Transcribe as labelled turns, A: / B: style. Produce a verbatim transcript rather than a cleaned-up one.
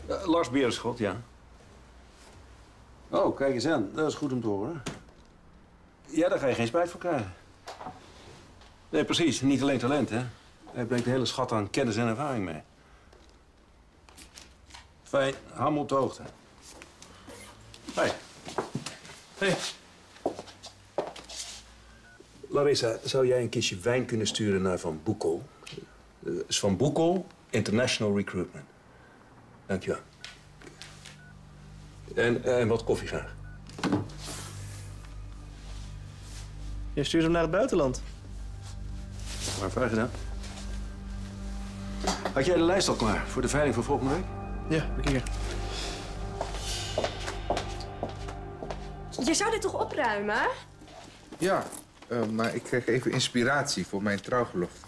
A: Uh, Lars Berenschot, ja. Oh, kijk eens aan. Dat is goed om te horen. Ja, daar ga je geen spijt voor krijgen. Nee, precies. Niet alleen talent, hè. Hij brengt een hele schat aan kennis en ervaring mee. Fijn, hou me op de hoogte. Hoi. Hey. Larissa, zou jij een kistje wijn kunnen sturen naar Van Boekel? Uh, is Van Boekel International Recruitment. Dank je wel. En, en wat koffie graag.
B: Je stuurt hem naar het buitenland.
A: Maar vraag gedaan. Had jij de lijst al klaar voor de veiling van volgende week?
B: Ja, heb ik hier.
C: Je zou dit toch opruimen?
D: Ja, uh, maar ik kreeg even inspiratie voor mijn trouwgelofte.